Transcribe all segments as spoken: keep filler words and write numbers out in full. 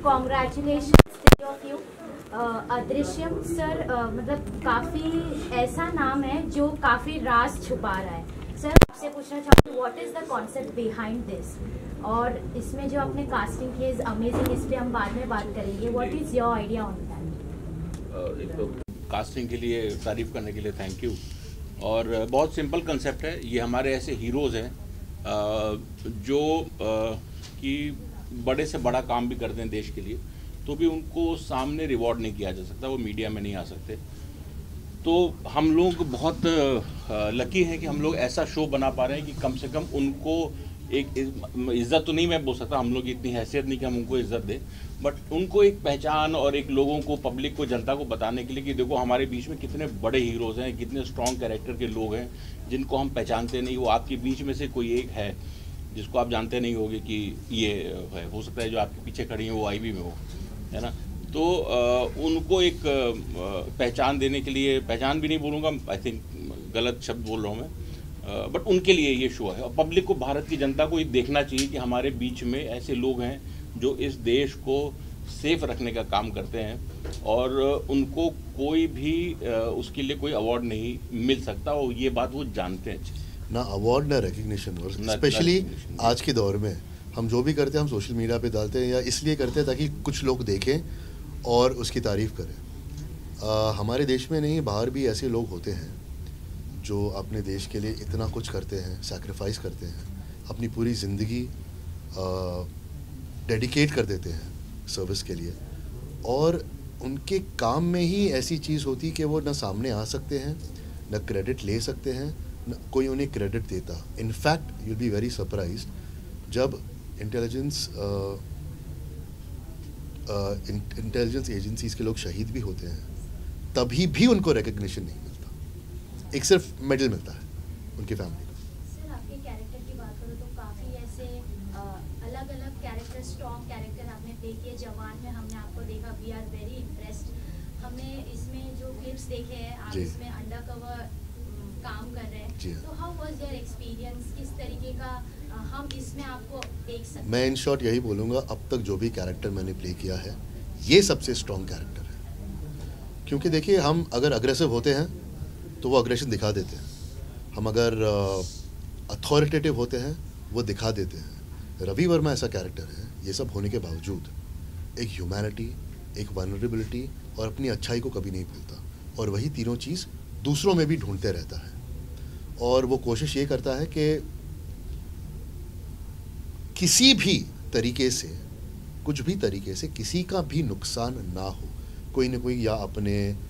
Congratulations three of you. Adrishyam sir, मतलब काफ़ी ऐसा नाम है जो काफ़ी राज छुपा रहा है। सर आपसे पूछना चाहूँगी what is the concept behind this, और इसमें जो आपने कास्टिंग की इज़ अमेजिंग, इस पर हम बाद में बात करेंगे। What is your idea on that? एक तो कास्टिंग के लिए, तारीफ करने के लिए थैंक यू। और बहुत सिंपल कंसेप्ट है, ये हमारे ऐसे हीरोज़ हैं जो कि बड़े से बड़ा काम भी करते हैं देश के लिए, तो भी उनको सामने रिवॉर्ड नहीं किया जा सकता, वो मीडिया में नहीं आ सकते। तो हम लोग बहुत लकी हैं कि हम लोग ऐसा शो बना पा रहे हैं कि कम से कम उनको एक इज़्ज़त तो नहीं मैं बोल सकता, हम लोग इतनी हैसियत नहीं कि हम उनको इज़्ज़त दें, बट उनको एक पहचान और एक लोगों को, पब्लिक को, जनता को बताने के लिए कि देखो हमारे बीच में कितने बड़े हीरोज़ हैं, कितने स्ट्रॉन्ग कैरेक्टर के लोग हैं जिनको हम पहचानते नहीं। वो आपके बीच में से कोई एक है जिसको आप जानते नहीं होगे कि ये है, हो सकता है जो आपके पीछे खड़ी है वो आई बी में हो, है ना। तो आ, उनको एक आ, पहचान देने के लिए, पहचान भी नहीं बोलूँगा, आई थिंक गलत शब्द बोल रहा हूँ मैं, बट उनके लिए ये शो है। और पब्लिक को, भारत की जनता को ये देखना चाहिए कि हमारे बीच में ऐसे लोग हैं जो इस देश को सेफ रखने का काम करते हैं, और उनको कोई भी उसके लिए कोई अवार्ड नहीं मिल सकता, और ये बात वो जानते हैं। ना अवार्ड ना रिकग्निशन, और स्पेशली आज के दौर में हम जो भी करते हैं हम सोशल मीडिया पे डालते हैं, या इसलिए करते हैं ताकि कुछ लोग देखें और उसकी तारीफ़ करें। आ, हमारे देश में नहीं, बाहर भी ऐसे लोग होते हैं जो अपने देश के लिए इतना कुछ करते हैं, सैक्रिफाइस करते हैं, अपनी पूरी ज़िंदगी डेडिकेट कर देते हैं सर्विस के लिए, और उनके काम में ही ऐसी चीज़ होती कि वो ना सामने आ सकते हैं, ना क्रेडिट ले सकते हैं, ना कोई उन्हें क्रेडिट देता। In fact you'll be very surprise, जब इंटेलिजेंस इंटेलिजेंस एजेंसीज के लोग शहीद भी होते हैं तभी भी उनको रिकग्निशन नहीं मिलता, एक सिर्फ मेडल मिलता है उनकी फैमिली को। सर आपके कैरेक्टर की बात करो तो काफ़ी ऐसे अलग अलग कैरेक्टर, स्ट्रॉन्ग कैरेक्टर आपने प्ले किए। जवान में हमने आपको देखा, वी आर वेरी इम्प्रेस्ड। हमने इसमें जो क्लिप्स देखे हैं, आप इसमें अंडर कवर काम कर रहे हैं, तो हाउ वाज योर एक्सपीरियंस, किस तरीके का हम इसमें आपको देख सकते हैं? मैं इन शॉर्ट यही बोलूँगा, अब तक जो भी कैरेक्टर मैंने प्ले किया है ये सबसे स्ट्रॉन्ग कैरेक्टर है। क्योंकि देखिए, हम अगर अग्रेसिव होते हैं तो वो अग्रेशन दिखा देते हैं, हम अगर अथॉरिटेटिव uh, होते हैं वो दिखा देते हैं। रवि वर्मा ऐसा कैरेक्टर है, ये सब होने के बावजूद एक ह्यूमैनिटी, एक वल्नरेबिलिटी और अपनी अच्छाई को कभी नहीं भूलता, और वही तीनों चीज़ दूसरों में भी ढूंढते रहता है। और वो कोशिश ये करता है कि किसी भी तरीके से, कुछ भी तरीके से किसी का भी नुकसान ना हो, कोई ना कोई, या अपने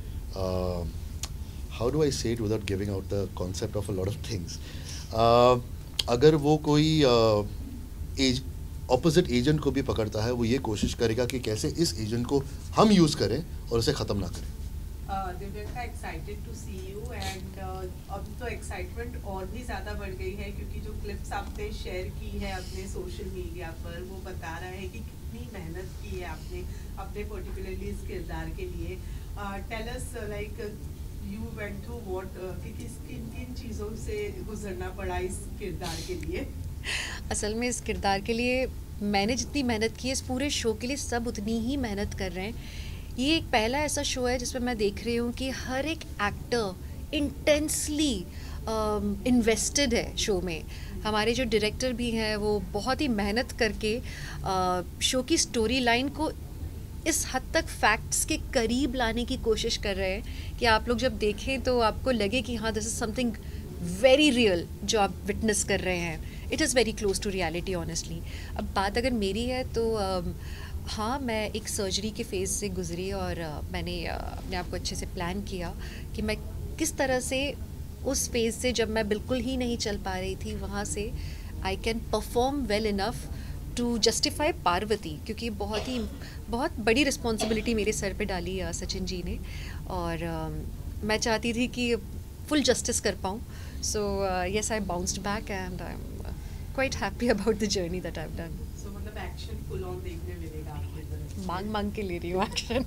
how do I say it without giving out the concept of a lot of things, अगर वो कोई एज ऑपोजिट एजेंट को भी पकड़ता है, वो ये कोशिश करेगा कि कैसे इस एजेंट को हम यूज़ करें और उसे ख़त्म ना करें। Divyanka, excited to see you, and अब तो एक्साइटमेंट और भी ज़्यादा बढ़ गई है क्योंकि जो क्लिप्स आपने शेयर की है अपने सोशल मीडिया पर, वो बता रहा है कि कितनी मेहनत की है आपने अपने पर्टिकुलरली इस किरदार के लिए। Tell us, like you went through what, किस किन किन चीज़ों से गुजरना पड़ा इस किरदार के लिए? असल में इस किरदार के लिए मैंने जितनी मेहनत की है, इस पूरे शो के लिए सब उतनी ही मेहनत कर रहे हैं। ये एक पहला ऐसा शो है जिसमें मैं देख रही हूँ कि हर एक एक्टर इंटेंसली इन्वेस्टेड है शो में। हमारे जो डायरेक्टर भी हैं वो बहुत ही मेहनत करके शो की स्टोरी लाइन को इस हद तक फैक्ट्स के करीब लाने की कोशिश कर रहे हैं कि आप लोग जब देखें तो आपको लगे कि हाँ, this is something very real जो आप विटनेस कर रहे हैं। It is very close to reality honestly. अब बात अगर मेरी है तो uh, हाँ, मैं एक सर्जरी के फेज़ से गुज़री, और uh, मैंने uh, अपने आप को अच्छे से प्लान किया कि मैं किस तरह से उस फेज़ से, जब मैं बिल्कुल ही नहीं चल पा रही थी, वहाँ से I can perform well enough to justify Parvati, क्योंकि बहुत ही बहुत बड़ी रिस्पॉन्सिबिलिटी मेरे सर पे डाली uh, सचिन जी ने, और uh, मैं चाहती थी कि फुल जस्टिस कर पाऊँ। So yes, I bounced back and I am quite happy about the journey that I have done. So मतलब एक्शन फुल ऑन देखने मिलेगा आपकी तरफ से? मांग मांग के ले रही हूँ एक्शन।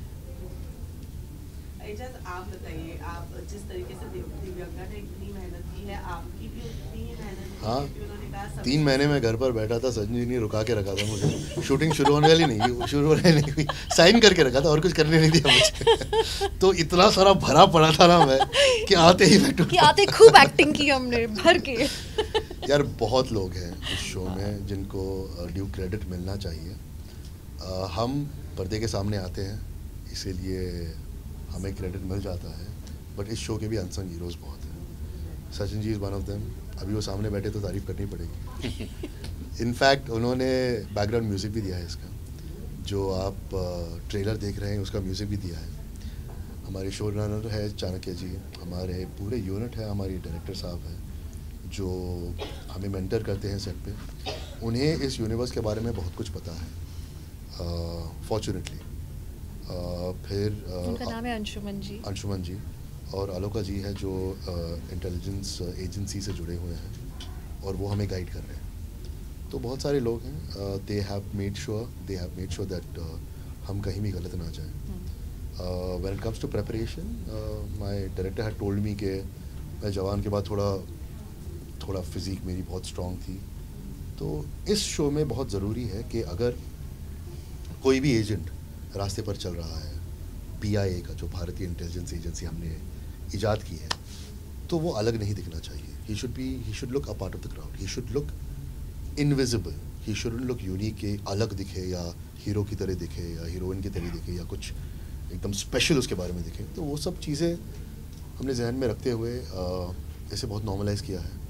एजाज, आप बताइए, आप जिस तरीके से दिव्यंका ने इतनी मेहनत की की है, आपकी भी उतनी ही मेहनत हाँ, क्योंकि उन्होंने कहा सब तीन महीने में घर पर बैठा था, सचिन जी ने रुका के रखा था मुझे। शूटिंग शुरू होने वाली नहीं, शुरू होने नहीं हुई, साइन करके रखा था और कुछ करने नहीं दिया मुझे। तो इतना सारा भरा पड़ा था ना मैं कि आते ही मैं कि आते खूब एक्टिंग की हमने भर के। यार बहुत लोग हैं इस शो में जिनको ड्यू क्रेडिट मिलना चाहिए। आ, हम पर्दे के सामने आते हैं इसीलिए हमें क्रेडिट मिल जाता है, बट इस शो के भी अनसंग हीरोज़ बहुत हैं। Sachin ji is one of them. अभी वो सामने बैठे तो तारीफ़ करनी पड़ेगी। इनफैक्ट उन्होंने बैकग्राउंड म्यूज़िक भी दिया है इसका, जो आप ट्रेलर देख रहे हैं उसका म्यूज़िक भी दिया है। हमारे शो रनर है चाणक्य जी, हमारे पूरे यूनिट है, हमारी डायरेक्टर साहब हैं जो हमें मेंटर करते हैं सेट पे। उन्हें इस यूनिवर्स के बारे में बहुत कुछ पता है फॉर्चुनेटली। uh, फिर uh, उनका नाम है अंशुमन जी। अंशुमन जी और आलोका जी है जो इंटेलिजेंस uh, एजेंसी से जुड़े हुए हैं और वो हमें गाइड कर रहे हैं। तो बहुत सारे लोग हैं, they have made sure they have made sure that हम कहीं भी गलत ना जाएं। When it comes to preparation, my director had told me कि मैं जवान के बाद थोड़ा थोड़ा फिज़िक मेरी बहुत स्ट्रॉन्ग थी। तो इस शो में बहुत ज़रूरी है कि अगर कोई भी एजेंट रास्ते पर चल रहा है, पीआईए का जो भारतीय इंटेलिजेंस एजेंसी हमने इजाद की है, तो वो अलग नहीं दिखना चाहिए। He should be he should look a part of the crowd, he should look invisible, he shouldn't look unique के अलग दिखे या हीरो की तरह दिखे या हीरोइन की तरह दिखे या कुछ एकदम स्पेशल उसके बारे में दिखे। तो वो सब चीज़ें हमने जहन में रखते हुए इसे बहुत नॉर्मलाइज़ किया है।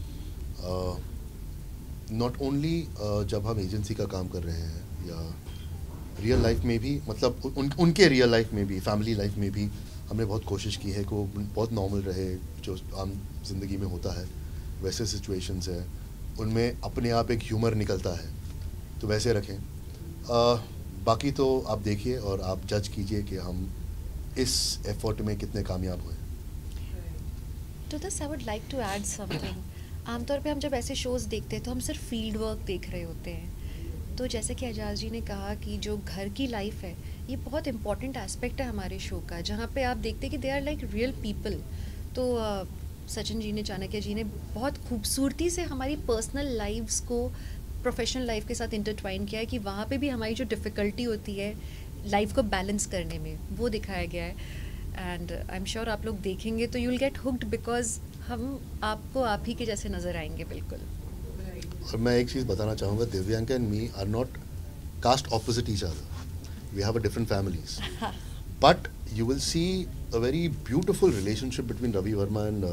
नॉट uh, ओनली uh, जब हम एजेंसी का काम कर रहे हैं या रियल लाइफ में भी, मतलब उन, उनके रियल लाइफ में भी, फैमिली लाइफ में भी हमने बहुत कोशिश की है कि वो बहुत नॉर्मल रहे, जो आम जिंदगी में होता है वैसे सिचुएशंस है उनमें अपने आप एक ह्यूमर निकलता है, तो वैसे रखें। uh, बाकी तो आप देखिए और आप जज कीजिए कि हम इस एफर्ट में कितने कामयाब हुए। To this I would like to add something. आमतौर पे हम जब ऐसे शोज़ देखते हैं तो हम सिर्फ फील्ड वर्क देख रहे होते हैं। तो जैसे कि एजाज जी ने कहा कि जो घर की लाइफ है ये बहुत इंपॉर्टेंट एस्पेक्ट है हमारे शो का, जहाँ पे आप देखते हैं कि they are like real people. तो uh, सचिन जी ने, चाणक्य जी ने बहुत खूबसूरती से हमारी पर्सनल लाइफ्स को प्रोफेशनल लाइफ के साथ इंटरट्वाइन किया है कि वहाँ पे भी हमारी जो डिफ़िकल्टी होती है लाइफ को बैलेंस करने में, वो दिखाया गया है। एंड आई एम श्योर आप लोग देखेंगे तो you will get hooked, because हम आपको आप ही के जैसे नज़र आएंगे बिल्कुल। और मैं एक चीज़ बताना चाहूँगा, Divyanka and me are not cast opposite each other, we have a different families, but you will see a very beautiful relationship between Ravi Varma and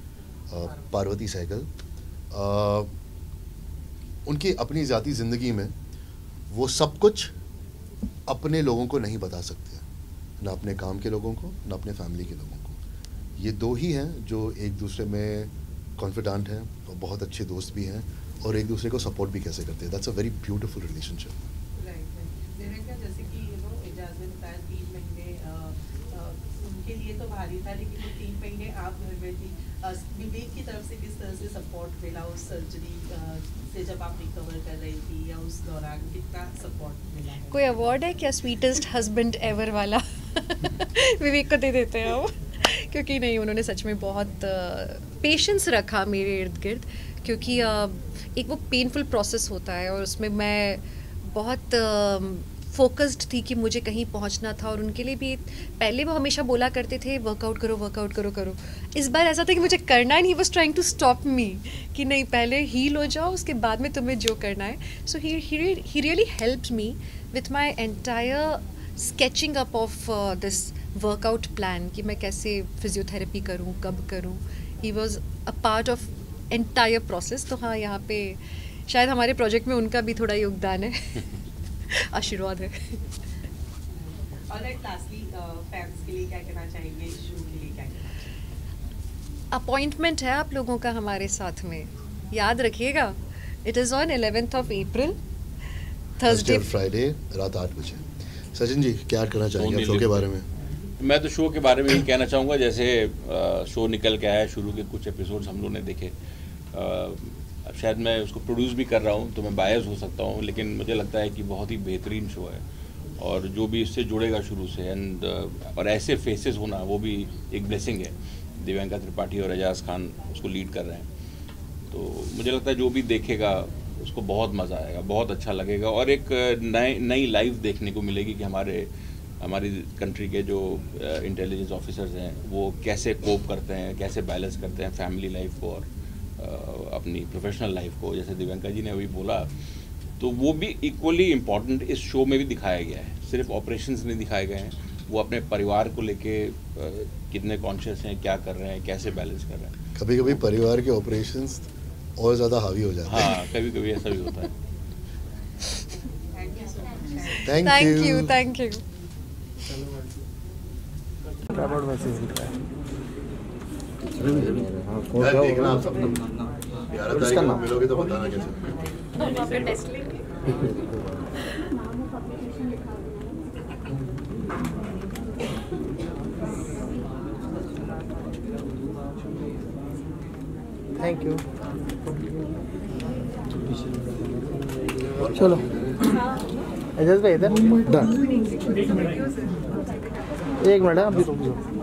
Parvati Sehgal. uh, उनकी अपनी ज़ाती ज़िंदगी में वो सब कुछ अपने लोगों को नहीं बता सकते, ना अपने काम के लोगों को ना अपने फैमिली के लोगों को। ये दो ही हैं जो एक दूसरे में कॉन्फिडेंट हैं और बहुत अच्छे दोस्त भी हैं और एक दूसरे को सपोर्ट भी कैसे करते हैं। That's a very beautiful relationship. Right, जैसे कि यू नो एजाज ने बताया तीन महीने आ, आ, उनके लिए तो भारी था, लेकिन वो तीन महीने आप घर में थी। विवेक की तरफ से किस तरह से सपोर्ट मिला उस सर्जरी से जब आप रिकवर कर रही थी, या उस दौरान कितना सपोर्ट मिला है? कोई अवार्ड है क्या स्वीटेस्ट हस्बैंड एवर वाला? विवेक को दे देते हैं हम, क्योंकि नहीं, उन्होंने सच में बहुत पेशेंस रखा मेरे इर्द गिर्द, क्योंकि एक वो पेनफुल प्रोसेस होता है और उसमें मैं बहुत फोकस्ड थी कि मुझे कहीं पहुंचना था। और उनके लिए भी पहले वो हमेशा बोला करते थे वर्कआउट करो वर्कआउट करो करो इस बार ऐसा था कि मुझे करना ही नहीं, was trying to stop me कि नहीं, पहले हील हो जाओ, उसके बाद में तुम्हें जो करना है। So he he really helped me with my entire sketching up of this workout plan कि मैं कैसे फिजियोथेरेपी करूं, कब करूं। He was a part of entire process. तो हाँ, यहाँ पे शायद हमारे प्रोजेक्ट में उनका भी थोड़ा योगदान है, आशीर्वाद है। और लास्टली फैंस के लिए क्या कहना चाहेंगे, इस शो के लिए क्या कहना चाहेंगे? अपॉइंटमेंट है आप लोगों का हमारे साथ में, याद रखिएगा। It is on eleventh of April, Thursday Friday रात आठ बजे। सचिन जी क्या करना चाहेंगे शो के बारे में? मैं तो शो के बारे में ही कहना चाहूँगा, जैसे शो निकल के आया, शुरू के कुछ एपिसोड्स हम लोगों ने देखे। अब शायद मैं उसको प्रोड्यूस भी कर रहा हूँ तो मैं बायस हो सकता हूँ, लेकिन मुझे लगता है कि बहुत ही बेहतरीन शो है और जो भी इससे जुड़ेगा शुरू से, एंड और ऐसे फेसेस होना वो भी एक ब्लेसिंग है। दिव्यांका त्रिपाठी और एजाज खान उसको लीड कर रहे हैं। तो मुझे लगता है जो भी देखेगा उसको बहुत मज़ा आएगा, बहुत अच्छा लगेगा और एक नए नई लाइफ देखने को मिलेगी कि हमारे हमारी कंट्री के जो इंटेलिजेंस ऑफिसर्स हैं वो कैसे कोप करते हैं, कैसे बैलेंस करते हैं फैमिली लाइफ को और uh, अपनी प्रोफेशनल लाइफ को। जैसे दिव्यांका जी ने अभी बोला, तो वो भी इक्वली इम्पॉर्टेंट इस शो में भी दिखाया गया है। सिर्फ ऑपरेशंस नहीं दिखाए गए हैं, वो अपने परिवार को लेके कितने कॉन्शियस हैं, क्या कर रहे हैं, कैसे बैलेंस कर रहे हैं। कभी कभी परिवार के ऑपरेशंस और ज़्यादा हावी हो जाते हैं। हाँ, कभी कभी ऐसा भी होता है। Thank thank you you thank you यार देखना आप सब लोग ग्यारह तारीख को मिलोगे तो बताना कैसे। टेस्ट लेंगे। Thank you. चलो एजाज भाई इधर डन। एक मिनट अभी रुक जाओ।